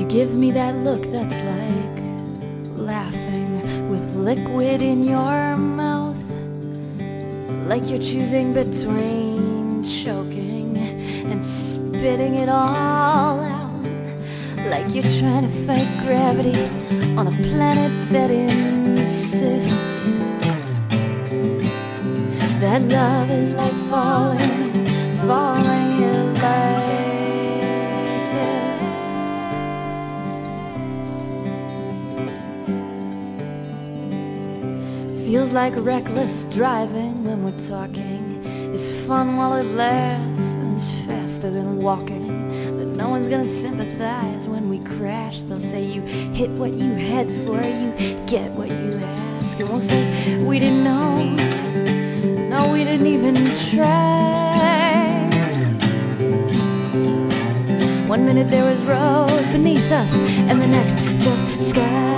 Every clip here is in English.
give me that look that's like laughing with liquid in your mouth, like you're choosing between choking and spitting it all out, like you're trying to fight gravity on a planet that insists that love is like falling, falling is like this. Feels like reckless driving when we're talking. It's fun while it lasts, and it's faster than walking. But no one's gonna sympathize when we crash. They'll say you hit what you head for, you get what you ask. And we'll say we didn't know, no, we didn't even try. One minute there was road beneath us, and the next just sky.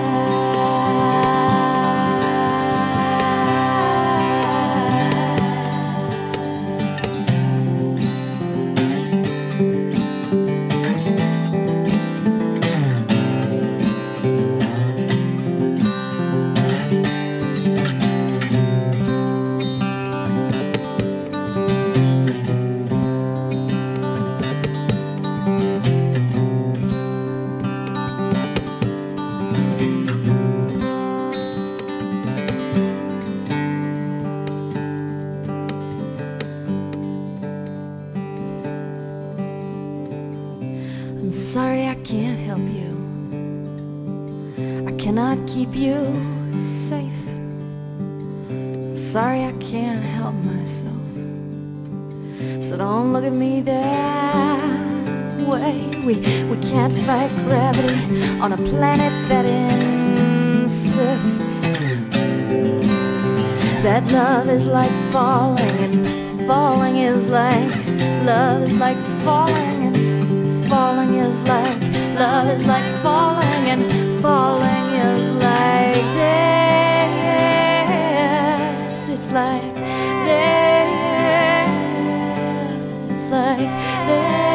I'm sorry I can't help you. I cannot keep you safe. I'm sorry I can't help myself. So don't look at me that way. We can't fight gravity on a planet that insists that love is like falling, and falling is like love is like falling, and falling is like love is like falling, and falling is like this. It's like this. It's like this.